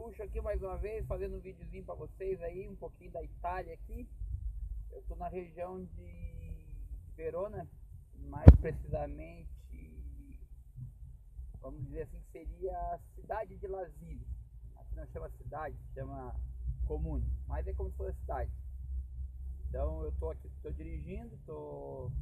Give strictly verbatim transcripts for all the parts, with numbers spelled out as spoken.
gaúcho aqui mais uma vez, fazendo um videozinho para vocês aí, um pouquinho da Itália aqui. Eu tô na região de Verona, mais precisamente, vamos dizer assim, que seria a cidade de Lasile. Aqui não chama cidade, chama comune, mas é como se fosse cidade. Então eu tô aqui, tô dirigindo, tô,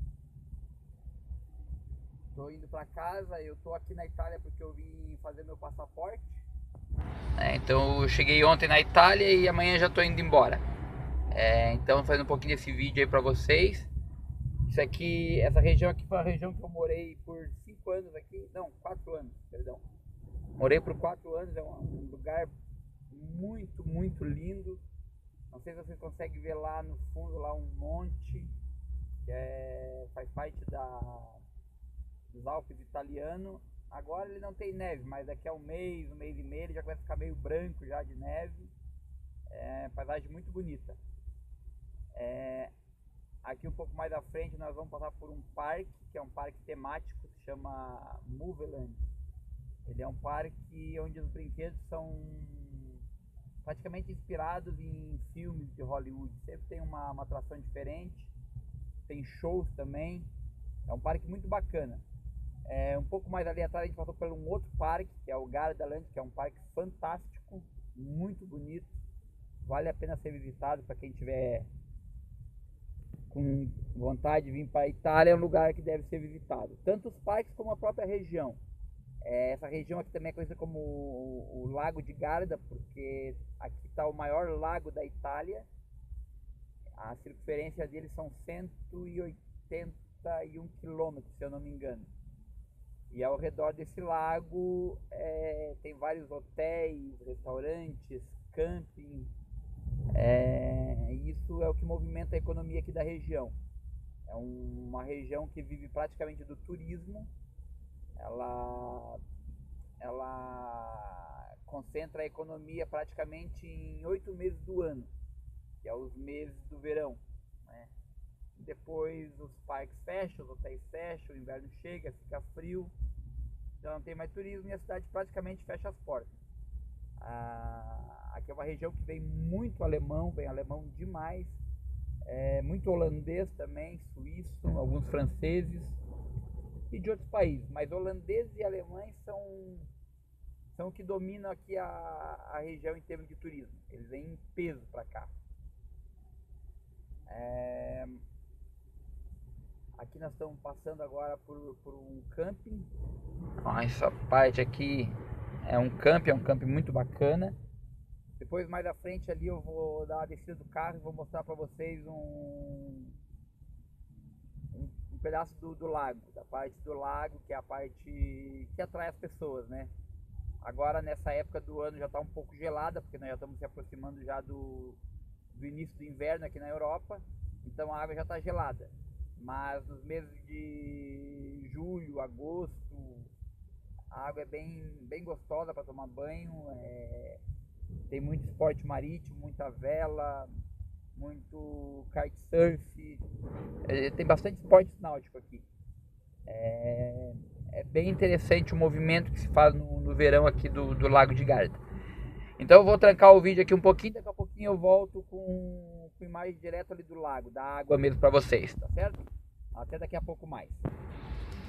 tô indo para casa. Eu tô aqui na Itália porque eu vim fazer meu passaporte. É, então eu cheguei ontem na Itália e amanhã já tô indo embora. É, então fazendo um pouquinho desse vídeo aí pra vocês. Isso aqui, essa região aqui foi uma região que eu morei por cinco anos aqui, não, quatro anos, perdão. Morei por quatro anos, é um lugar muito, muito lindo. Não sei se vocês conseguem ver lá no fundo, lá um monte, que é, faz parte da, dos Alpes italianos. Agora ele não tem neve, mas daqui a um mês, um mês e meio, ele já vai ficar meio branco já de neve. É, paisagem muito bonita. É, aqui um pouco mais à frente nós vamos passar por um parque, que é um parque temático, se chama Moveland. Ele é um parque onde os brinquedos são praticamente inspirados em filmes de Hollywood. Sempre tem uma, uma atração diferente, tem shows também. É um parque muito bacana. É, um pouco mais ali atrás a gente passou por um outro parque, que é o Gardaland, que é um parque fantástico, muito bonito. Vale a pena ser visitado para quem tiver com vontade de vir para a Itália. É um lugar que deve ser visitado. Tanto os parques como a própria região. É, essa região aqui também é conhecida como o, o Lago de Garda, porque aqui está o maior lago da Itália. A circunferência dele são cento e oitenta e um quilômetros, se eu não me engano. E ao redor desse lago é, tem vários hotéis, restaurantes, camping. É, isso é o que movimenta a economia aqui da região. É um, uma região que vive praticamente do turismo. Ela, ela concentra a economia praticamente em oito meses do ano, que é os meses do verão, né? Depois os parques fecham, os hotéis fecham, o inverno chega, fica frio, já não tem mais turismo e a cidade praticamente fecha as portas. Ah, aqui é uma região que vem muito alemão, vem alemão demais, é, muito holandês também, suíço, alguns franceses e de outros países, mas holandeses e alemães são, são o que dominam aqui a, a região em termos de turismo. Eles vêm em peso para cá. É, aqui nós estamos passando agora por, por um camping. Ó, essa parte aqui é um camping, é um camping muito bacana. Depois mais à frente ali eu vou dar uma descida do carro e vou mostrar para vocês um, um, um pedaço do, do lago, da parte do lago, que é a parte que atrai as pessoas, né? Agora nessa época do ano já está um pouco gelada, porque nós já estamos se aproximando já do, do início do inverno aqui na Europa, então a água já está gelada. Mas nos meses de julho, agosto, a água é bem, bem gostosa para tomar banho. É, tem muito esporte marítimo, muita vela, muito kitesurf, é, tem bastante esporte náutico aqui. É, é bem interessante o movimento que se faz no, no verão aqui do, do Lago de Garda. Então eu vou trancar o vídeo aqui um pouquinho, daqui a pouquinho eu volto com, com imagem direto ali do lago, da água mesmo para vocês, tá certo? Até daqui a pouco mais.